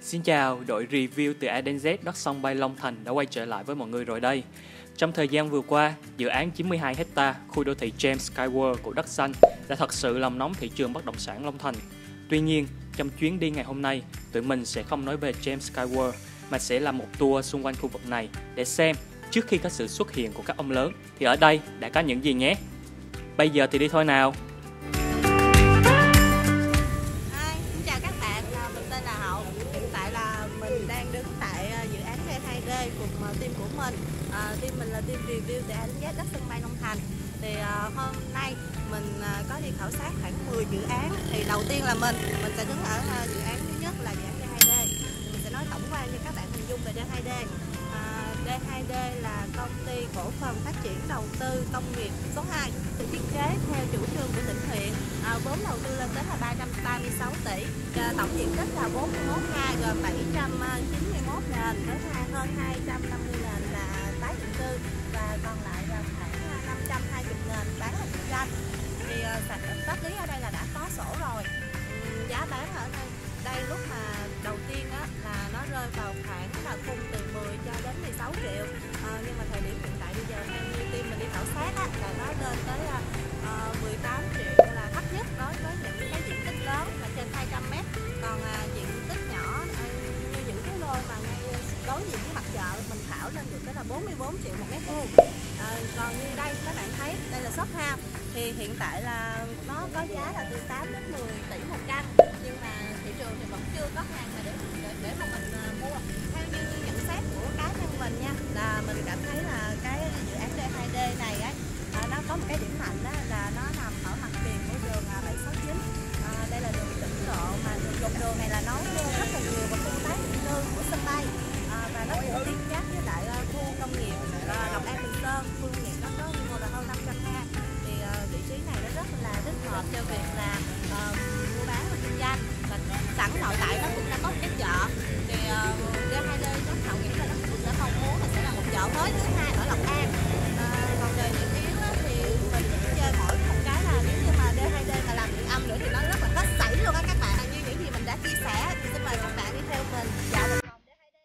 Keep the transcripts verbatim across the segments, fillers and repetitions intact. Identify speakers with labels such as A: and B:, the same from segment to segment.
A: Xin chào, đội review từ A đến Z đất sông Bay Long Thành đã quay trở lại với mọi người rồi đây. Trong thời gian vừa qua, dự án chín mươi hai héc ta khu đô thị James Sky World của Đất Xanh đã thật sự làm nóng thị trường bất động sản Long Thành. Tuy nhiên, trong chuyến đi ngày hôm nay, tụi mình sẽ không nói về James Sky World mà sẽ làm một tour xung quanh khu vực này để xem trước khi có sự xuất hiện của các ông lớn thì ở đây đã có những gì nhé. Bây giờ thì đi thôi nào.
B: Hi, xin chào các bạn, mình tên là Hậu. Hiện tại là mình đang đứng tại dự án D hai D cùng team của mình. À, team mình là team review từ A đến Z đất sân bay Long Thành. Thì uh, hôm nay mình uh, có đi khảo sát khoảng mười dự án. Thì đầu tiên là mình, mình sẽ đứng ở uh, dự án thứ nhất là dự án D hai D. Mình sẽ nói tổng quan cho các bạn hình dung về D hai D. Uh, D hai D là công ty cổ phần phát triển đầu tư công nghiệp số hai, được thiết kế theo chủ trương của tỉnh huyện. À, vốn đầu tư lên đến là ba trăm ba mươi sáu tỷ, à, tổng diện tích là bốn mươi mốt ha, gồm bảy trăm chín mươi mốt nền với hơn hai trăm năm mươi nền là tái định cư và còn lại là khoảng năm trăm hai mươi nền bán là kinh doanh. Thì uh, pháp lý ở đây là đã có sổ rồi. Um, giá bán ở đây, đây lúc mà đầu tiên á, là nó rơi vào khoảng là khung từ mười cho đến mười sáu triệu, à, nhưng mà thời điểm hiện tại bây giờ theo như team mình đi khảo sát á, là nó lên tới uh, mười tám triệu là thấp nhất đối với những cái diện tích lớn là trên hai trăm mét. Còn uh, diện tích nhỏ uh, như những cái lô mà ngay đối diện với mặt chợ mình thảo lên được cái là bốn mươi bốn triệu một mét vuông. À, còn như đây các bạn thấy đây là shop house thì hiện tại là nó có giá là từ tám đến mười tỷ một căn, nhưng mà thị trường thì vẫn chưa có hàng mà để để, để mà mình uh, mua. Theo như nhận xét của cá nhân mình nha, là mình cảm thấy là cái dự án D hai D này á, à, nó có một cái điểm mạnh đó là nó nằm ở mặt tiền của đường bảy sáu chín. À, đây là đường tỉnh lộ mà đường đường này là nối luôn rất là nhiều vào khu tái định cư của sân bay, à, và nó cũng tiếp giáp với lại uh, khu công nghiệp uh, Lộc An Bình Sơn, khu công nghiệp nó có quy mô là hơn năm trăm ha. Thì uh, vị trí này nó rất là thích hợp cho việc là uh, mua bán và kinh doanh, và sẵn nội tại nó cũng đã có một cái chợ. Thì uh, D hai D chắc Hậu nghĩ là nó cũng sẽ mong muốn là sẽ là một chợ mới thứ hai ở Lộc An. Uh, còn về điểm yếu á, thì mình chỉ chơi mỗi một cái là nếu như mà D hai D mà làm điện âm nữa thì nó rất là hết sảy luôn á các bạn. Như những gì mình đã chia sẻ thì xin mời các bạn đi theo mình dạo một vòng D hai D nhé.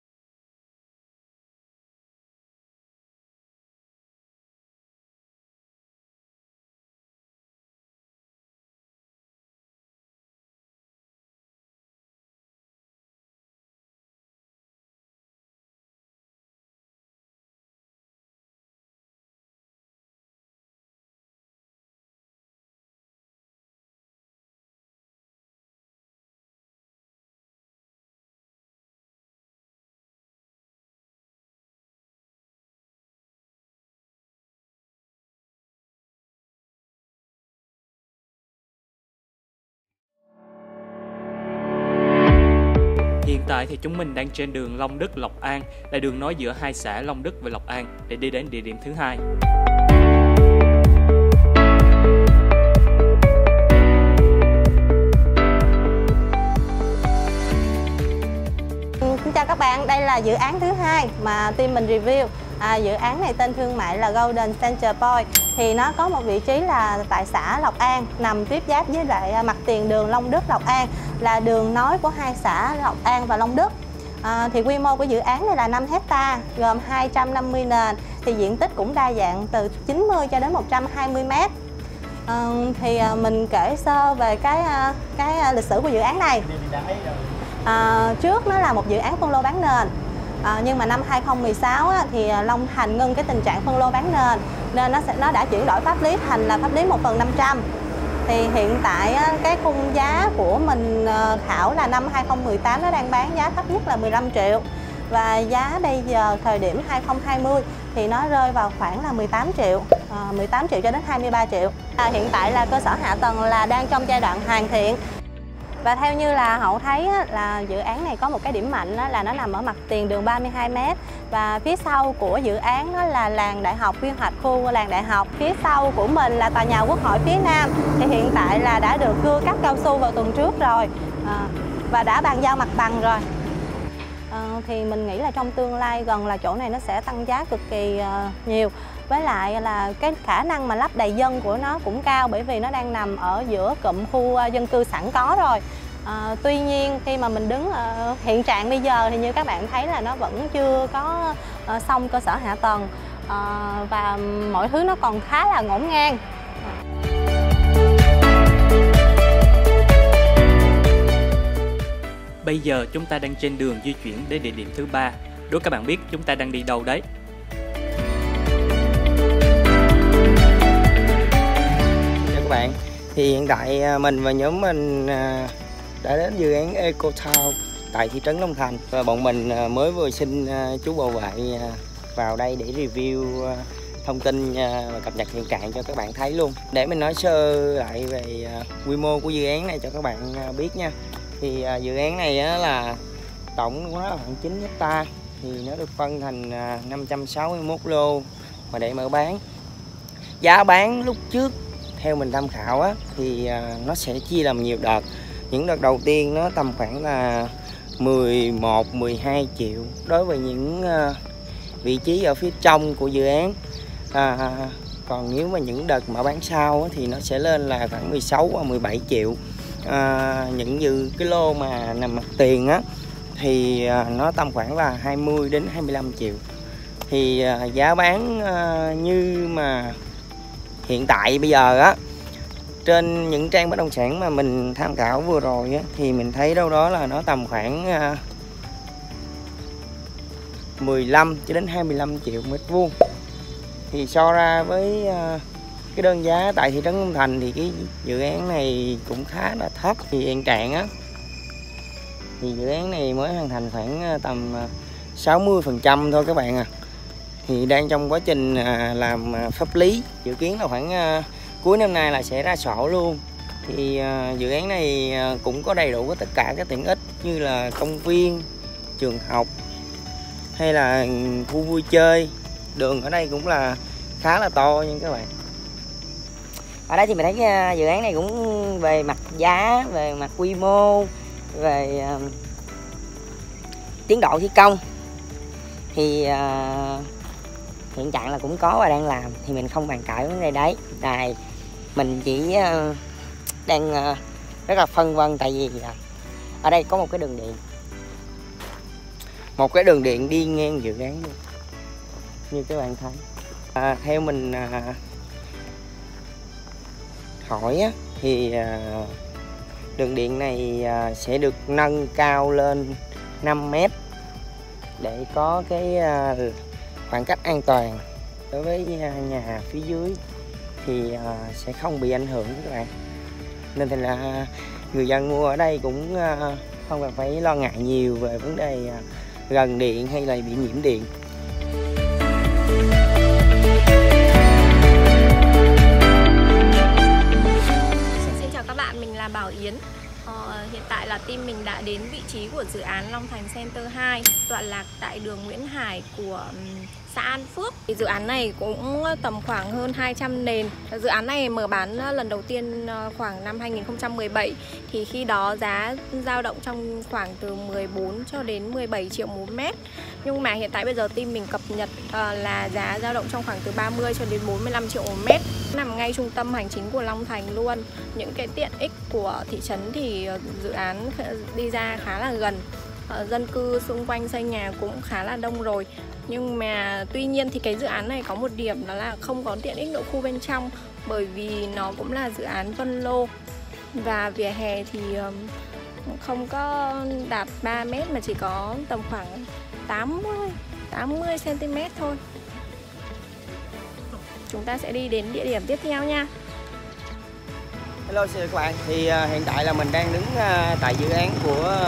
A: Hiện tại thì chúng mình đang trên đường Long Đức - Lộc An, là đường nối giữa hai xã Long Đức và Lộc An để đi đến địa điểm thứ hai.
B: Xin chào các bạn, đây là dự án thứ hai mà team mình review. À, dự án này tên thương mại là Golden Center Point. Thì nó có một vị trí là tại xã Lộc An, nằm tiếp giáp với lại mặt tiền đường Long Đức - Lộc An, là đường nối của hai xã Lộc An và Long Đức. À, thì quy mô của dự án này là năm héc ta, gồm hai trăm năm mươi nền, thì diện tích cũng đa dạng từ chín mươi cho đến một trăm hai mươi mét. À, thì mình kể sơ về cái cái lịch sử của dự án này. À, trước nó là một dự án phân lô bán nền, à, nhưng mà năm hai không một sáu á, thì Long Thành ngưng cái tình trạng phân lô bán nền, nên nó sẽ nó đã chuyển đổi pháp lý thành là pháp lý một phần năm trăm. Thì hiện tại á, cái khung giá của mình khảo là năm hai không một tám nó đang bán giá thấp nhất là mười lăm triệu, và giá bây giờ thời điểm hai không hai không thì nó rơi vào khoảng là mười tám triệu, à, mười tám triệu cho đến hai mươi ba triệu. À, hiện tại là cơ sở hạ tầng là đang trong giai đoạn hoàn thiện. Và theo như là Hậu thấy á, là dự án này có một cái điểm mạnh á, là nó nằm ở mặt tiền đường ba mươi hai mét, và phía sau của dự án đó là làng đại học, quy hoạch khu làng đại học. Phía sau của mình là tòa nhà Quốc hội phía nam, thì hiện tại là đã được cưa cắt cao su vào tuần trước rồi, à, và đã bàn giao mặt bằng rồi. À, thì mình nghĩ là trong tương lai gần là chỗ này nó sẽ tăng giá cực kỳ uh, nhiều. Với lại là cái khả năng mà lắp đầy dân của nó cũng cao, bởi vì nó đang nằm ở giữa cụm khu dân cư sẵn có rồi. À, tuy nhiên khi mà mình đứng ở hiện trạng bây giờ thì như các bạn thấy là nó vẫn chưa có uh, xong cơ sở hạ tầng, uh, và mọi thứ nó còn khá là ngổn ngang.
A: Bây giờ chúng ta đang trên đường di chuyển đến địa điểm thứ ba. Đố các bạn biết chúng ta đang đi đâu đấy?
C: Chào các bạn. Thì hiện tại mình và nhóm mình đã đến dự án Eco Town tại thị trấn Long Thành, và bọn mình mới vừa xin chú bảo vệ vào đây để review thông tin và cập nhật hiện trạng cho các bạn thấy luôn. Để mình nói sơ lại về quy mô của dự án này cho các bạn biết nha. Thì dự án này là tổng của nó là khoảng chín héc ta, thì nó được phân thành năm trăm sáu mươi mốt lô và để mở bán. Giá bán lúc trước theo mình tham khảo á, thì nó sẽ chia làm nhiều đợt. Những đợt đầu tiên nó tầm khoảng là mười một mười hai triệu đối với những vị trí ở phía trong của dự án. À, còn nếu mà những đợt mở bán sau á, thì nó sẽ lên là khoảng mười sáu và mười bảy triệu. À, những dự cái lô mà nằm mặt tiền á thì à, nó tầm khoảng là hai mươi đến hai mươi lăm triệu. Thì à, giá bán à, như mà hiện tại bây giờ á, trên những trang bất động sản mà mình tham khảo vừa rồi á, thì mình thấy đâu đó là nó tầm khoảng à, mười lăm cho đến hai mươi lăm triệu mét vuông. Thì so ra với à, cái đơn giá tại thị trấn Long Thành thì cái dự án này cũng khá là thấp. Thì hiện trạng á, thì dự án này mới hoàn thành khoảng tầm sáu mươi phần trăm thôi các bạn à. Thì đang trong quá trình làm pháp lý, dự kiến là khoảng cuối năm nay là sẽ ra sổ luôn. Thì dự án này cũng có đầy đủ tất cả các tiện ích như là công viên, trường học hay là khu vui chơi. Đường ở đây cũng là khá là to nha các bạn. Ở đây thì mình thấy dự án này cũng về mặt giá, về mặt quy mô, về uh, tiến độ thi công thì uh, hiện trạng là cũng có và đang làm, thì mình không bàn cãi vấn đề đấy. Này mình chỉ uh, đang uh, rất là phân vân, tại vì uh, ở đây có một cái đường điện, một cái đường điện đi ngang dự án luôn như các bạn thấy. À, theo mình uh, hỏi á, thì uh, đường điện này uh, sẽ được nâng cao lên năm mét để có cái uh, khoảng cách an toàn đối với uh, nhà phía dưới, thì uh, sẽ không bị ảnh hưởng các bạn. Nên thì là người dân mua ở đây cũng uh, không cần phải lo ngại nhiều về vấn đề uh, gần điện hay là bị nhiễm điện.
D: Mình là Bảo Yến. Ờ, hiện tại là team mình đã đến vị trí của dự án Long Thành Center hai, tọa lạc tại đường Nguyễn Hải của um, xã An Phước. Thì dự án này cũng tầm khoảng hơn hai trăm nền. Dự án này mở bán lần đầu tiên khoảng năm hai nghìn không trăm mười bảy, thì khi đó giá dao động trong khoảng từ mười bốn cho đến mười bảy triệu một mét. Nhưng mà hiện tại bây giờ team mình cập nhật uh, là giá dao động trong khoảng từ ba mươi cho đến bốn mươi lăm triệu một mét. Nằm ngay trung tâm hành chính của Long Thành luôn. Những cái tiện ích của thị trấn thì dự án đi ra khá là gần. Dân cư xung quanh xây nhà cũng khá là đông rồi. Nhưng mà tuy nhiên thì cái dự án này có một điểm đó là không có tiện ích nội khu bên trong, bởi vì nó cũng là dự án phân lô. Và vỉa hè thì không có đạt ba mét mà chỉ có tầm khoảng tám mươi xăng ti mét thôi. Chúng ta sẽ đi đến địa điểm tiếp theo nha.
C: Hello xin chào các bạn. Thì uh, hiện tại là mình đang đứng uh, tại dự án của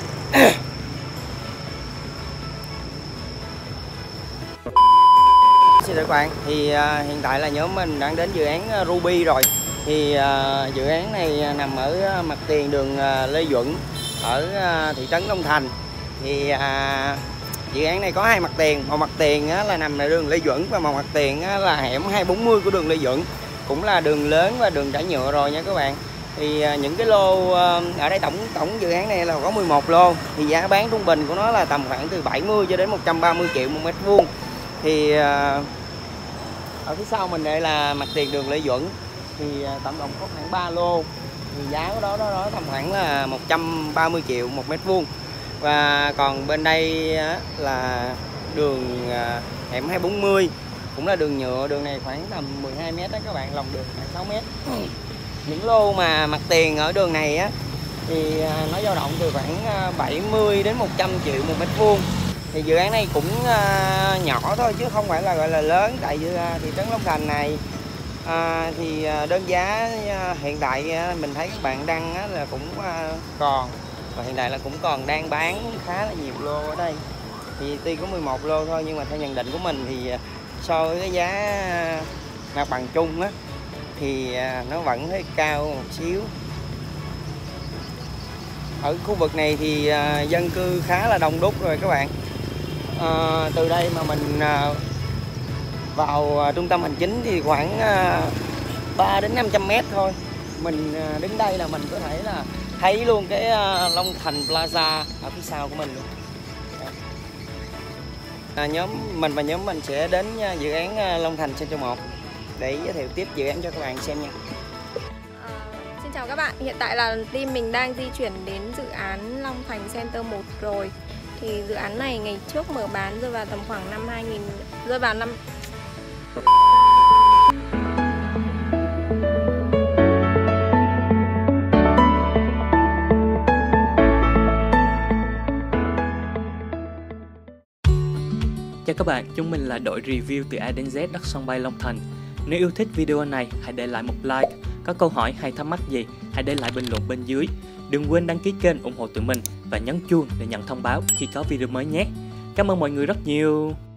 C: xin chào các bạn. Thì uh, hiện tại là nhóm mình đang đến dự án uh, Ruby rồi. Thì uh, dự án này nằm ở mặt tiền đường uh, Lê Duẩn ở uh, thị trấn Long Thành. Thì uh, dự án này có hai mặt tiền, một mặt tiền á, là nằm tại đường Lê Duẩn, và một mặt tiền á, là hẻm hai bốn mươi của đường Lê Duẩn, cũng là đường lớn và đường trải nhựa rồi nha các bạn. Thì à, những cái lô à, ở đây tổng tổng dự án này là có mười một lô, thì giá bán trung bình của nó là tầm khoảng từ bảy mươi cho đến một trăm ba mươi triệu một mét vuông. Thì à, ở phía sau mình đây là mặt tiền đường Lê Duẩn, thì à, tổng cộng có khoảng ba lô. thì giá của đó đó, đó tầm khoảng là một trăm ba mươi triệu một mét vuông. Và còn bên đây á, là đường à, hẻm hai bốn mươi, cũng là đường nhựa. Đường này khoảng tầm mười hai mét đó các bạn, lòng đường khoảng sáu mét. Những lô mà mặt tiền ở đường này á thì à, nó dao động từ khoảng bảy mươi đến một trăm triệu một mét vuông. Thì dự án này cũng à, nhỏ thôi chứ không phải là gọi là lớn. Tại vì à, thị trấn Long Thành này à, thì à, đơn giá à, hiện tại à, mình thấy các bạn đăng á, là cũng à, còn, và hiện tại là cũng còn đang bán khá là nhiều lô ở đây. Thì tuy có mười một lô thôi nhưng mà theo nhận định của mình thì à, so với cái giá mặt bằng chung á thì à, nó vẫn hơi cao một xíu. Ở khu vực này thì à, dân cư khá là đông đúc rồi các bạn. À, từ đây mà mình à, vào à, trung tâm hành chính thì khoảng à, ba đến năm trăm mét thôi. Mình à, đứng đây là mình có thể là thấy luôn cái à, Long Thành Plaza ở phía sau của mình luôn. À, nhóm mình và nhóm mình sẽ đến dự án à, Long Thành Center một để giới thiệu tiếp dự án cho các bạn xem nha.
D: À, xin chào các bạn, hiện tại là team mình đang di chuyển đến dự án Long Thành Center một rồi. Thì dự án này ngày trước mở bán rơi vào tầm khoảng năm hai nghìn, rơi vào năm
A: Chào các bạn, chúng mình là đội review từ A đến Z đất sân bay Long Thành. Nếu yêu thích video này, hãy để lại một like. Có câu hỏi hay thắc mắc gì, hãy để lại bình luận bên dưới. Đừng quên đăng ký kênh ủng hộ tụi mình và nhấn chuông để nhận thông báo khi có video mới nhé. Cảm ơn mọi người rất nhiều.